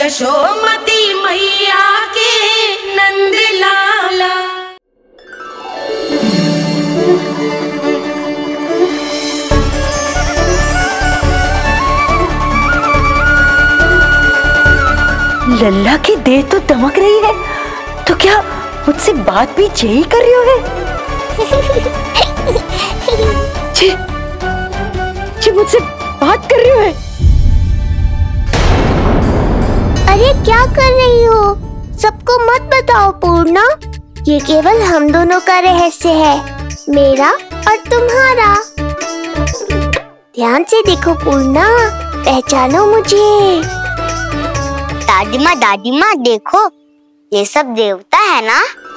यशोमती मैया के नंद लाला। लल्ला की देह तो दमक रही है, तो क्या मुझसे बात भी यही कर रही हो? जी मुझसे बात कर रही हो? अरे क्या कर रही हो? सबको मत बताओ पूर्णा, ये केवल हम दोनों का रहस्य है, मेरा और तुम्हारा। ध्यान से देखो पूर्णा, पहचानो मुझे। दादी माँ देखो, ये सब देवता है ना?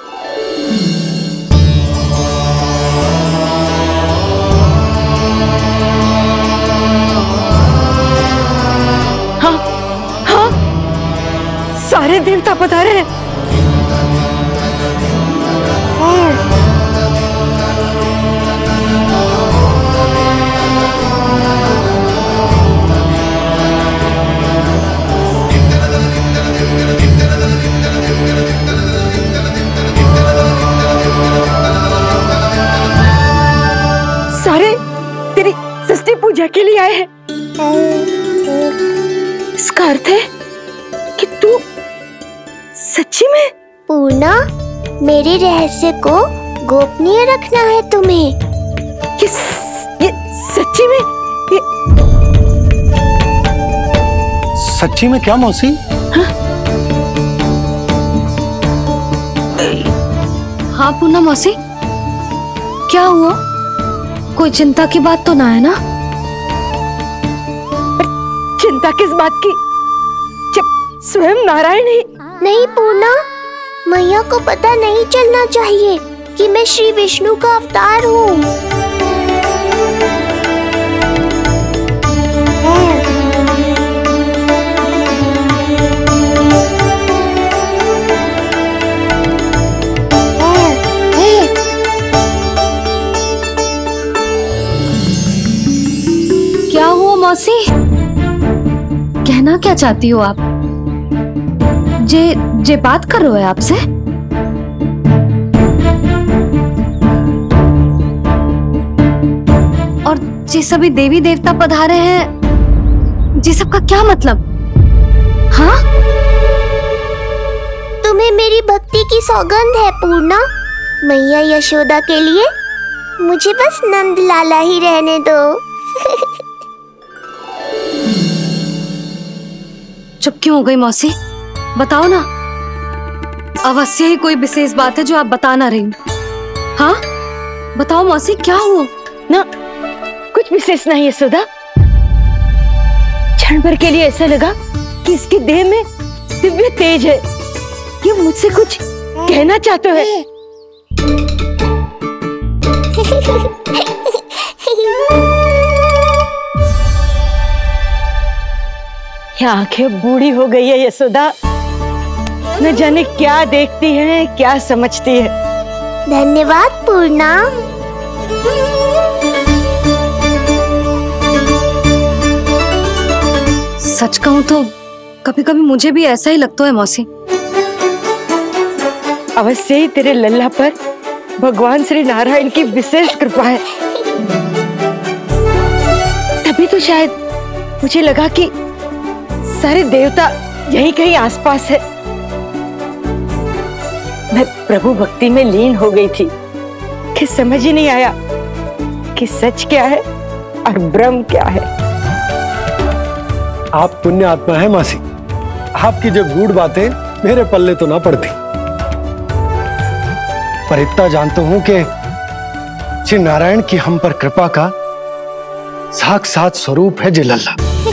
हाँ हाँ, सारे देवता पधारे हैं। सारे तेरी षष्ठी पूजा के लिए आए हैं। इसका अर्थ है कि तू सच्ची में? पूर्णा, मेरे रहस्य को गोपनीय रखना है तुम्हें। ये सच्ची में? सच्ची में क्या मौसी? हाँ पूर्णा मौसी, क्या हुआ? कोई चिंता की बात तो ना है ना? चिंता किस बात की, जब स्वयं नारायण ही। नहीं पूर्णा, मैया को पता नहीं चलना चाहिए कि मैं श्री विष्णु का अवतार हूँ। क्या हुआ मौसी? कहना क्या चाहती हो आप? जे बात कर रहे हो आपसे? और जे सभी देवी देवता पधारे हैं, जी सबका क्या मतलब? हाँ? तुम्हें मेरी भक्ति की सौगंध है पूर्णा। मैया यशोदा के लिए मुझे बस नंद लाला ही रहने दो। चुप क्यों हो गई मौसी? बताओ ना, अवश्य ही कोई विशेष बात है जो आप बता ना रही। हाँ बताओ मौसी, क्या हुआ? ना कुछ विशेष नहीं है सुधा। क्षण भर के लिए ऐसा लगा कि इसकी देह में दिव्य तेज है, ये मुझसे कुछ कहना चाहते हैं। ये आंखें बूढ़ी हो गई है यशोदा, न जाने क्या देखती है, क्या समझती है। धन्यवाद पूर्णा। सच कहूं तो कभी कभी मुझे भी ऐसा ही लगता है मौसी। अवश्य ही तेरे लल्ला पर भगवान श्री नारायण की विशेष कृपा है, तभी तो शायद मुझे लगा कि सारे देवता यहीं कहीं आसपास है। मैं प्रभु भक्ति में लीन हो गई थी कि समझ ही नहीं आया कि सच क्या है और भ्रम क्या है। आप पुण्य आत्मा है मासी, आपकी जो गूढ़ बातें मेरे पल्ले तो ना पड़ती, पर इतना जानता हूं कि श्री नारायण की हम पर कृपा का साक्षात स्वरूप है लल्ला।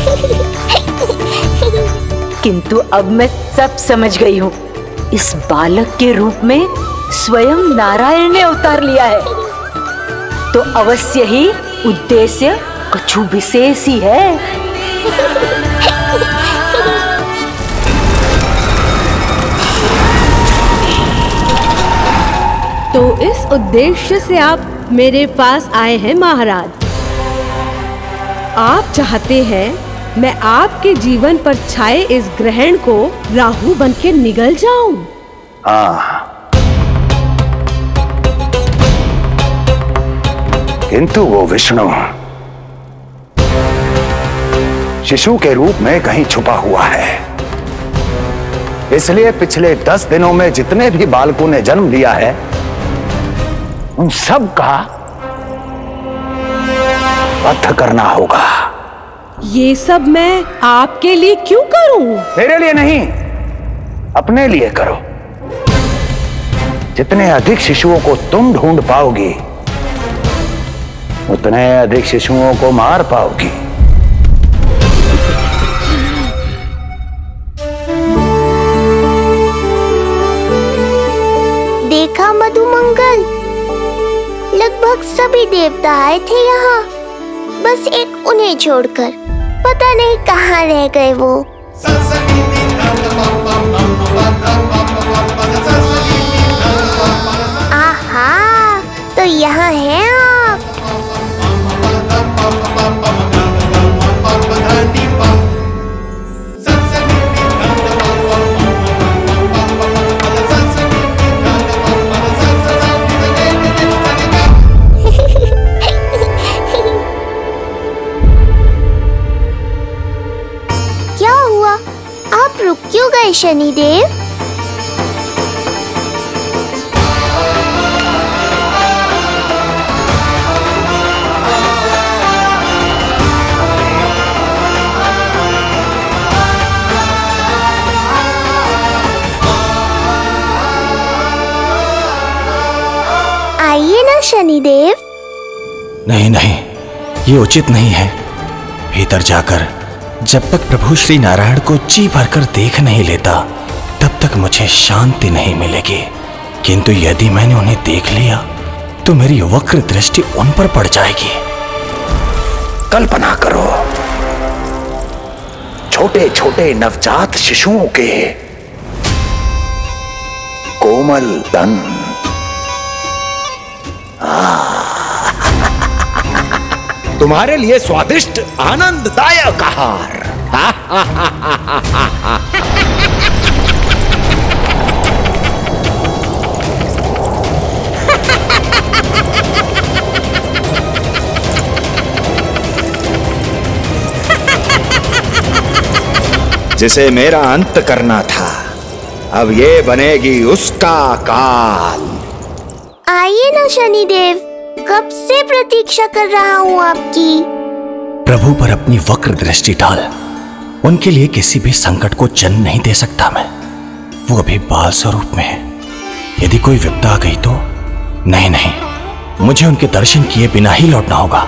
किंतु अब मैं सब समझ गई हूँ, इस बालक के रूप में स्वयं नारायण ने अवतार लिया है, तो अवश्य ही उद्देश्य कुछ विशेष ही है। तो इस उद्देश्य से आप मेरे पास आए हैं महाराज। आप चाहते हैं मैं आपके जीवन पर छाए इस ग्रहण को राहु बन के निगल जाऊं। हाँ, किंतु वो विष्णु शिशु के रूप में कहीं छुपा हुआ है। इसलिए पिछले 10 दिनों में जितने भी बालकों ने जन्म लिया है उन सब का वध करना होगा। ये सब मैं आपके लिए क्यों करूं? मेरे लिए नहीं, अपने लिए करो। जितने अधिक शिशुओं को तुम ढूंढ पाओगी उतने अधिक शिशुओं को मार पाओगी। देखा मधुमंगल, लगभग सभी देवता आए थे यहाँ, बस एक उन्हें छोड़कर। पता नहीं कहाँ रह गए वो। आहा, तो यहाँ हैं आप। क्या हुआ? आप रुक क्यों गए शनिदेव? आइए ना शनिदेव। नहीं नहीं, ये उचित नहीं है। भीतर जाकर जब तक प्रभु श्री नारायण को जी भरकर देख नहीं लेता तब तक मुझे शांति नहीं मिलेगी। किंतु यदि मैंने उन्हें देख लिया तो मेरी वक्र दृष्टि उन पर पड़ जाएगी। कल्पना करो, छोटे छोटे नवजात शिशुओं के कोमल तन, तुम्हारे लिए स्वादिष्ट आनंददायक आहार। जिसे मेरा अंत करना था, अब ये बनेगी उसका काल। आइए ना शनिदेव, कब से प्रतीक्षा कर रहा हूँ आपकी। प्रभु पर अपनी वक्र दृष्टि डाल। उनके लिए किसी भी संकट को जन्म नहीं दे सकता मैं। वो अभी बाल स्वरूप में है। यदि कोई विपदा आ गई तो नहीं नहीं, मुझे उनके दर्शन किए बिना ही लौटना होगा।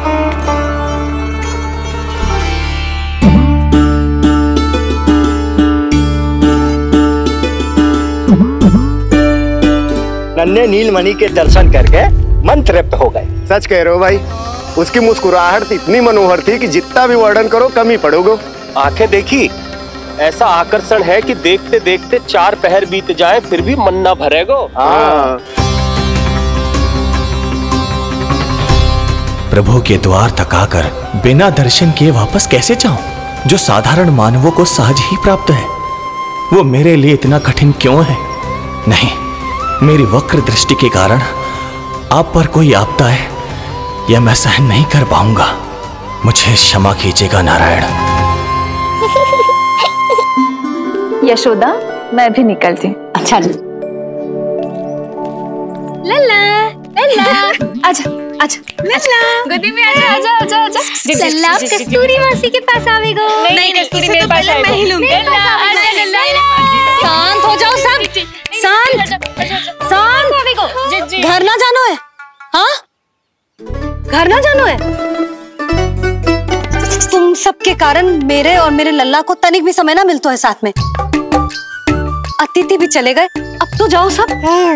नन्हे नीलमणि के दर्शन करके मन तृप्त हो गए। सच कह रहे हो भाई, उसकी मुस्कुराहट इतनी मनोहर थी कि जितना भी वर्णन करो कम ही पड़ोगे। आंखें देखी, ऐसा आकर्षण है कि देखते देखते 4 पहर बीत जाए फिर भी मन ना भरेगो। प्रभु के द्वार तक आकर बिना दर्शन किए वापस कैसे जाऊं, जो साधारण मानवों को सहज ही प्राप्त है। वो मेरे लिए इतना कठिन क्यों है? नहीं, मेरी वक्र दृष्टि के कारण आप पर कोई आपदा है या मैं सहन नहीं कर पाऊंगा। मुझे क्षमा कीजिएगा नारायण। यशोदा, मैं भी निकलती। अच्छा जी। लल्ला लल्ला, आजा आजा लल्ला, गोदी में आजा आजा आजा आजा। लल्ला कस्तूरी मासी के पास आवेगो। नहीं कस्तूरी मेरे पास आएगा, मैं ही लूंगी। लल्ला आजा लल्ला, शांत हो जाओ सब, शांत शांत। घर ना जानो है? हाँ, घर ना जानो है? तुम सबके कारण मेरे और मेरे लल्ला को तनिक भी समय ना मिलता है साथ में। अतिथि भी चले गए, अब तो जाओ सब।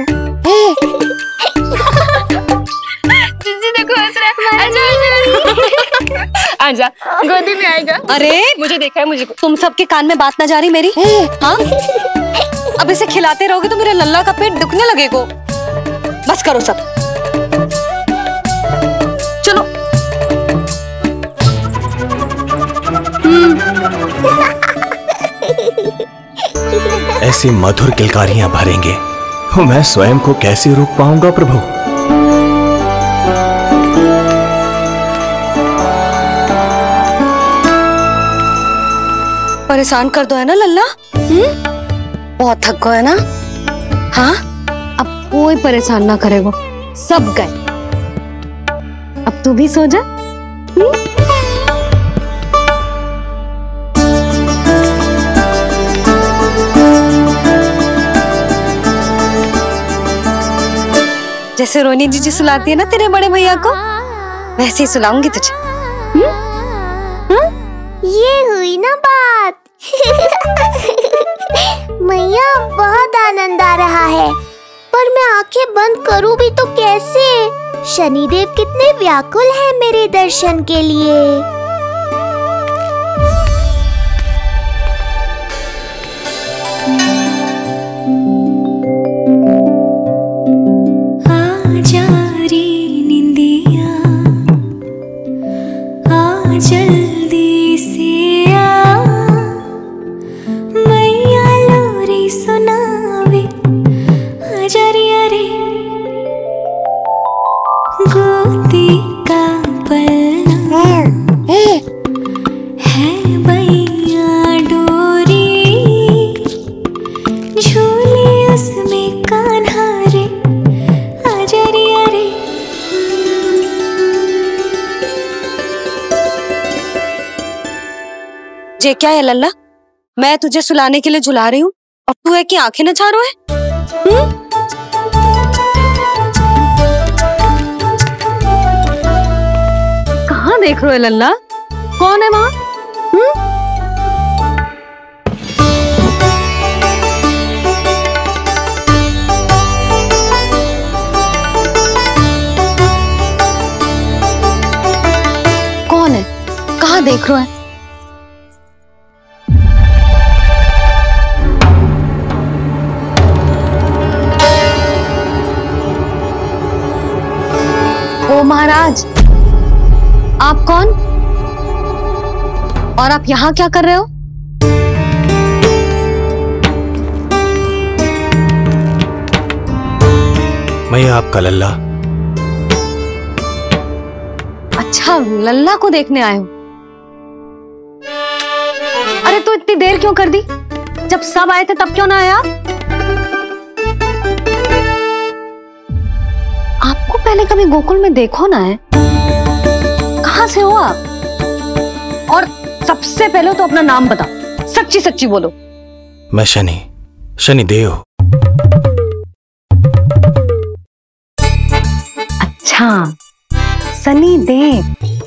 जीजी देखो हंस रहा है। आजा गोदी में आएगा। अरे मुझे देखा है, मुझे तुम सबके कान में बात ना जा रही मेरी? हाँ, अब इसे खिलाते रहोगे तो मेरे लल्ला का पेट दुखने लगेगा। बस करो सब, चलो। ऐसी मधुर किलकारियां भरेंगे, मैं स्वयं को कैसे रोक पाऊंगा प्रभु? परेशान कर दो है ना लल्ला? बहुत थक गए है ना? हाँ, अब कोई परेशान ना करेगा, सब गए। अब तू भी सो जा। जैसे रोनी जीजी सुलाती है ना तेरे बड़े भैया को, वैसे ही सुलाऊंगी तुझे। ये हुई ना बात। मैया बहुत आनंद आ रहा है, पर मैं आंखें बंद करूं भी तो कैसे? शनिदेव कितने व्याकुल हैं मेरे दर्शन के लिए। आजा रे निंदिया, आ जल्दी से आ, मैया लोरी सुनावे, आजा रे अरे गोदी का पलना है भैया डोरी, झूले उसमें कान्हा रे, आजा रे अरे। जे क्या है लल्ला, मैं तुझे सुलाने के लिए झुला रही हूँ और तू है कि आंखें नचा रहा है? कहाँ देख रहे हो लल्ला? कौन है वहाँ? कौन है? कहाँ देख रहे हो? ओ महाराज, आप कौन और आप यहाँ क्या कर रहे हो? मैं आपका लल्ला। अच्छा, लल्ला को देखने आए हो? अरे तो इतनी देर क्यों कर दी? जब सब आए थे तब क्यों ना आया? आपको पहले कभी गोकुल में देखो ना है? कहाँ से हो आप? और सबसे पहले तो अपना नाम बताओ, सच्ची सच्ची बोलो। मैं शनिदेव। अच्छा, शनिदेव।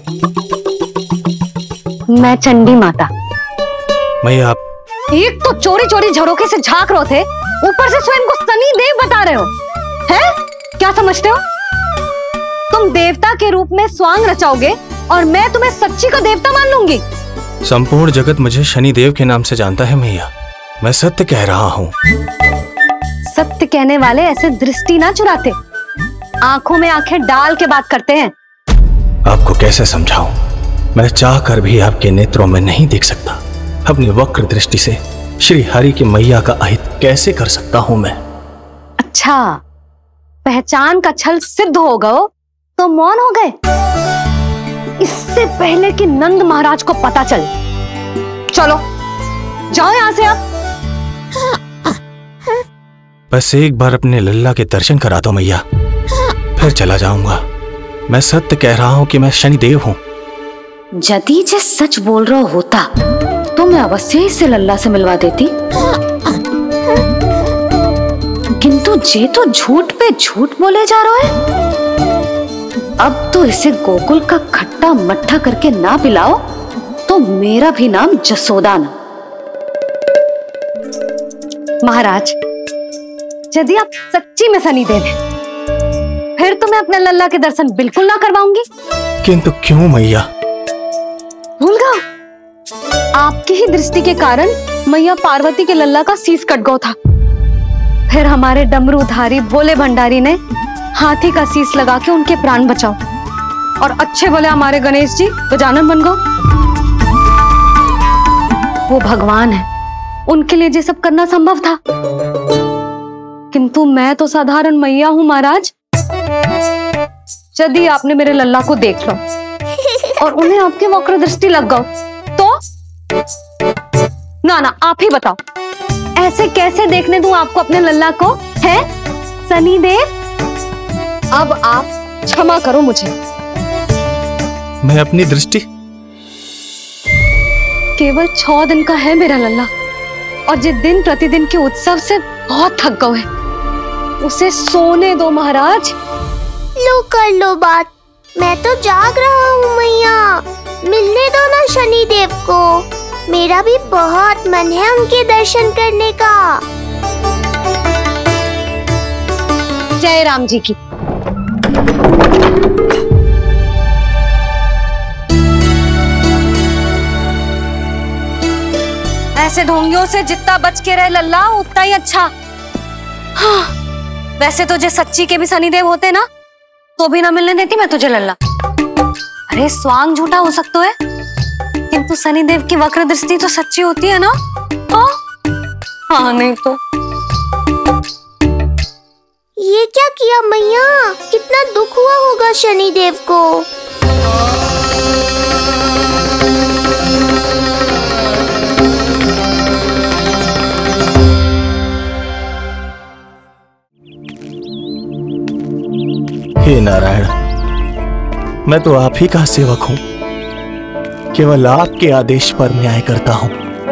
मैं चंडी माता। मैं आप एक तो चोरी चोरी झरोखे से झांक रहे थे, ऊपर से स्वयं को शनिदेव बता रहे हो, हैं? क्या समझते हो? तुम देवता के रूप में स्वांग रचाओगे और मैं तुम्हें सच्ची का देवता मान लूंगी? संपूर्ण जगत मुझे शनिदेव के नाम से जानता है मैया। मैं सत्य कह रहा हूँ। सत्य कहने वाले ऐसे दृष्टि ना चुराते, आंखों में आंखें डाल के बात करते हैं। आपको कैसे समझाऊं? मैं चाह कर भी आपके नेत्रों में नहीं देख सकता। अपनी वक्र दृष्टि से श्री हरि की मैया का अहित कैसे कर सकता हूं मैं? अच्छा, पहचान का छल सिद्ध हो गया तो मौन हो गए? इससे पहले कि नंद महाराज को पता चले, चलो जाओ यहां से आप। बस एक बार अपने लल्ला के दर्शन करा दो मैया, फिर चला जाऊंगा। मैं सत्य कह रहा हूं कि मैं शनिदेव हूं। यदि जे सच बोल रहा होता तो मैं अवश्य इसे लल्ला से मिलवा देती, किंतु जे तो झूठ पे झूठ बोले जा रहा है। अब तो इसे गोकुल का खट्टा मट्ठा करके ना पिलाओ तो मेरा भी नाम जसोदा ना। महाराज, यदि आप सच्ची में शनिदेव हैं, फिर तो मैं अपने लल्ला के दर्शन बिल्कुल ना करवाऊंगी। किंतु क्यों मैया? भूल गया, आपकी ही दृष्टि के कारण मैया पार्वती के लल्ला का शीश कट गया था। फिर हमारे डमरूधारी भोले भंडारी ने हाथी का शीश लगा के उनके प्राण बचाओ, और अच्छे भले हमारे गणेश जी गजानन बन गए। वो भगवान है, उनके लिए ये सब करना संभव था, किंतु मैं तो साधारण मैया हूं महाराज। यदि आपने मेरे लल्ला को देख लो और उन्हें आपकी वक्र दृष्टि लग गई तो ना ना, आप ही बताओ, ऐसे कैसे देखने दूं आपको अपने लल्ला को? है शनिदेव, अब आप क्षमा करो मुझे। मैं अपनी दृष्टि, केवल 6 दिन का है मेरा लल्ला, और जिस दिन प्रतिदिन के उत्सव से बहुत थक गए, उसे सोने दो महाराज। लो कर लो बात, मैं तो जाग रहा हूँ मैया, मिलने दो ना शनिदेव को, मेरा भी बहुत मन है उनके दर्शन करने का। जय राम जी की। ऐसे ढोंगियों से जितना बच के रहे लल्ला उतना ही अच्छा। हाँ, वैसे तो जे सच्ची के भी शनिदेव होते ना तो भी ना मिलने देती मैं तुझे लल्ला। अरे स्वांग झूठा हो सकता है, किंतु शनिदेव की वक्र दृष्टि तो सच्ची होती है ना। हाँ, हाँ नहीं तो। ये क्या किया मैया, कितना दुख हुआ होगा शनिदेव को। हे नारायण, मैं तो आप ही का सेवक हूं, केवल आपके आदेश पर न्याय करता हूं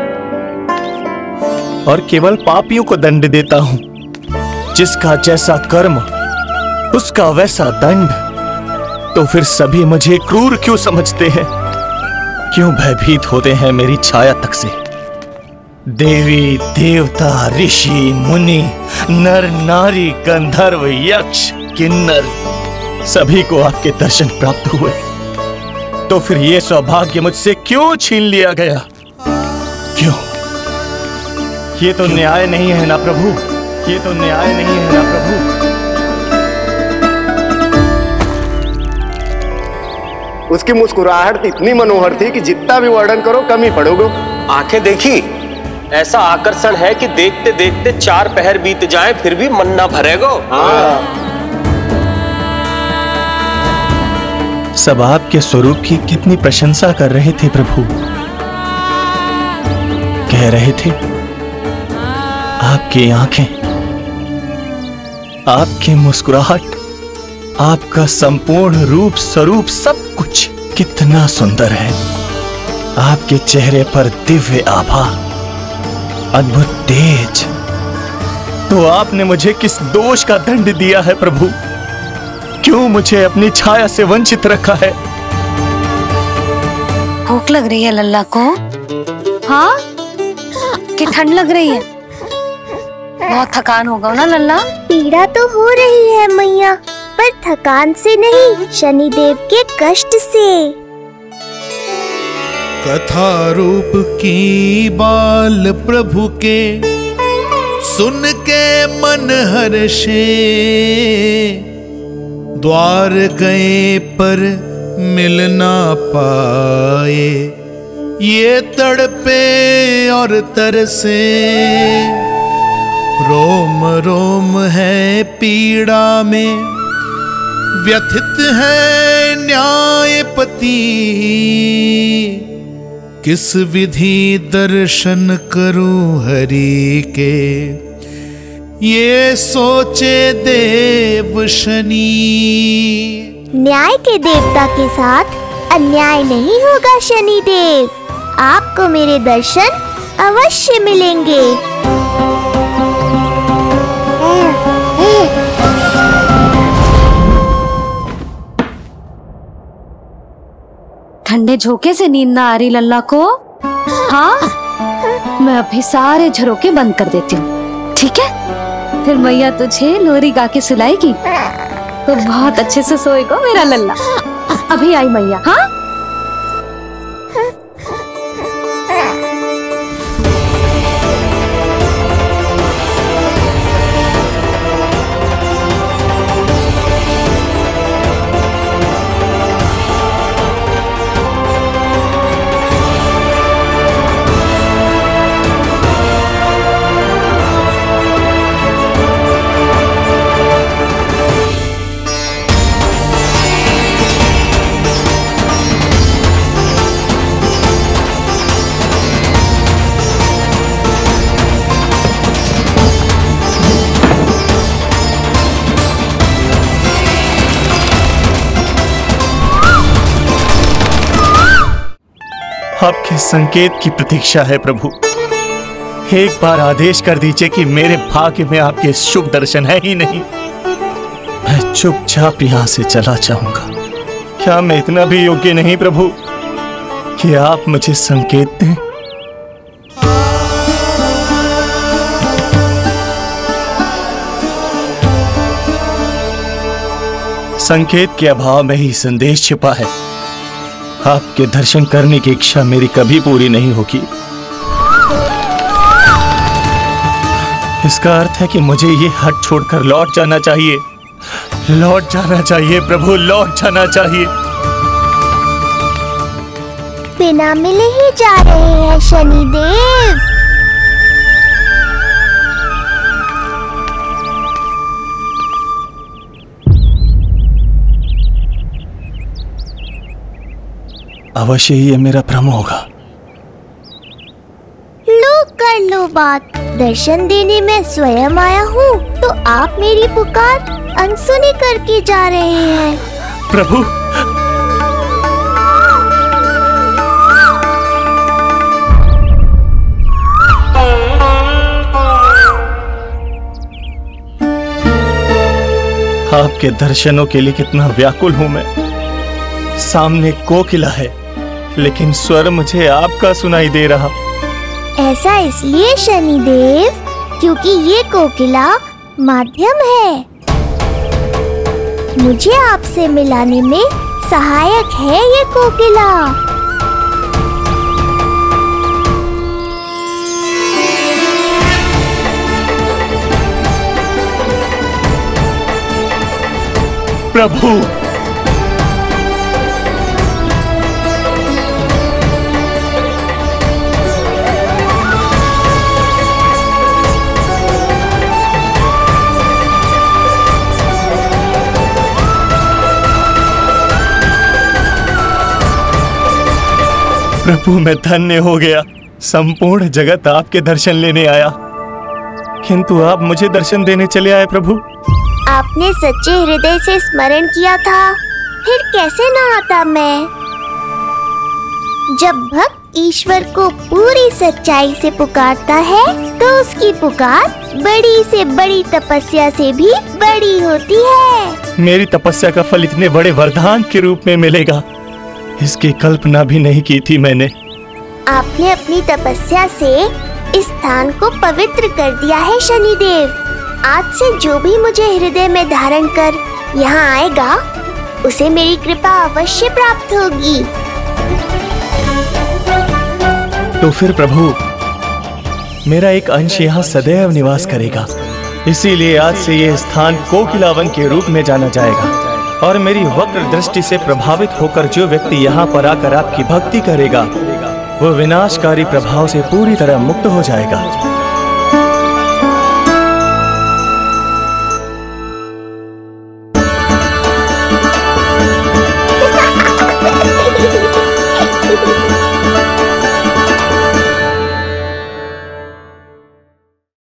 और केवल पापियों को दंड देता हूं। जिसका जैसा कर्म उसका वैसा दंड। तो फिर सभी मुझे क्रूर क्यों समझते हैं? क्यों भयभीत होते हैं मेरी छाया तक से? देवी देवता ऋषि मुनि नर नारी गंधर्व यक्ष किन्नर सभी को आपके दर्शन प्राप्त हुए, तो फिर ये सौभाग्य मुझसे क्यों छीन लिया गया? क्यों? ये तो न्याय नहीं है ना प्रभु, ये तो न्याय नहीं है ना प्रभु। उसकी मुस्कुराहट इतनी मनोहर थी कि जितना भी वर्णन करो कम ही पड़ोगे। आंखें देखी, ऐसा आकर्षण है कि देखते देखते 4 पहर बीत जाए फिर भी मन ना भरेगो। हाँ। सब आपके स्वरूप की कितनी प्रशंसा कर रहे थे प्रभु। कह रहे थे आपकी आंखें, आपकी मुस्कुराहट, आपका संपूर्ण रूप स्वरूप सब कुछ कितना सुंदर है। आपके चेहरे पर दिव्य आभा, अद्भुत तेज। तो आपने मुझे किस दोष का दंड दिया है प्रभु? क्यों मुझे अपनी छाया से वंचित रखा है? भूख लग रही है लल्ला को? हाँ, कि ठंड लग रही है? बहुत थकान होगा ना लल्ला? पीड़ा तो हो रही है मैया, पर थकान से नहीं, शनिदेव के कष्ट से। कथा रूप की बाल प्रभु के सुन के मन हर्षे, द्वार गए पर मिल ना पाए, ये तड़पे और तरसे। रोम रोम है पीड़ा में, व्यथित है न्यायपति। किस विधि दर्शन करूं हरि के, ये सोचे देव शनि। न्याय के देवता के साथ अन्याय नहीं होगा शनिदेव, आपको मेरे दर्शन अवश्य मिलेंगे। ठंडे झोंके से नींद ना आ रही लल्ला को? हाँ, मैं अभी सारे झरोके बंद कर देती हूँ, ठीक है? फिर मैया तुझे लोरी गा के सुलाएगी तो बहुत अच्छे से सोएगा मेरा लल्ला। अभी आई मैया। हाँ, आपके संकेत की प्रतीक्षा है प्रभु। एक बार आदेश कर दीजिए कि मेरे भाग्य में आपके शुभ दर्शन है ही नहीं, मैं चुपचाप यहां से चला जाऊंगा। क्या मैं इतना भी योग्य नहीं प्रभु कि आप मुझे संकेत दें? संकेत के अभाव में ही संदेश छिपा है। आपके दर्शन करने की इच्छा मेरी कभी पूरी नहीं होगी। इसका अर्थ है कि मुझे ये हट छोड़कर लौट जाना चाहिए। लौट जाना चाहिए प्रभु, लौट जाना चाहिए। बिना मिले ही जा रहे हैं शनिदेव। अवश्य ही ये मेरा भ्रम होगा। लो कर लो बात, दर्शन देने मैं स्वयं आया हूँ तो आप मेरी पुकार अनसुनी करके जा रहे हैं। प्रभु आपके दर्शनों के लिए कितना व्याकुल हूं मैं। सामने कोकिला है लेकिन स्वर मुझे आपका सुनाई दे रहा। ऐसा इसलिए शनिदेव क्योंकि ये कोकिला माध्यम है, मुझे आपसे मिलाने में सहायक है ये कोकिला। प्रभु प्रभु मैं धन्य हो गया। संपूर्ण जगत आपके दर्शन लेने आया, किंतु आप मुझे दर्शन देने चले आए प्रभु। आपने सच्चे हृदय से स्मरण किया था, फिर कैसे न आता मैं। जब भक्त ईश्वर को पूरी सच्चाई से पुकारता है तो उसकी पुकार बड़ी से बड़ी तपस्या से भी बड़ी होती है। मेरी तपस्या का फल इतने बड़े वरदान के रूप में मिलेगा, इसकी कल्पना भी नहीं की थी मैंने। आपने अपनी तपस्या से इस स्थान को पवित्र कर दिया है शनिदेव। आज से जो भी मुझे हृदय में धारण कर यहाँ आएगा उसे मेरी कृपा अवश्य प्राप्त होगी। तो फिर प्रभु मेरा एक अंश यहाँ सदैव निवास करेगा, इसीलिए आज से यह स्थान कोकिलावन के रूप में जाना जाएगा। और मेरी वक्र दृष्टि से प्रभावित होकर जो व्यक्ति यहाँ पर आकर आपकी भक्ति करेगा वो विनाशकारी प्रभाव से पूरी तरह मुक्त हो जाएगा।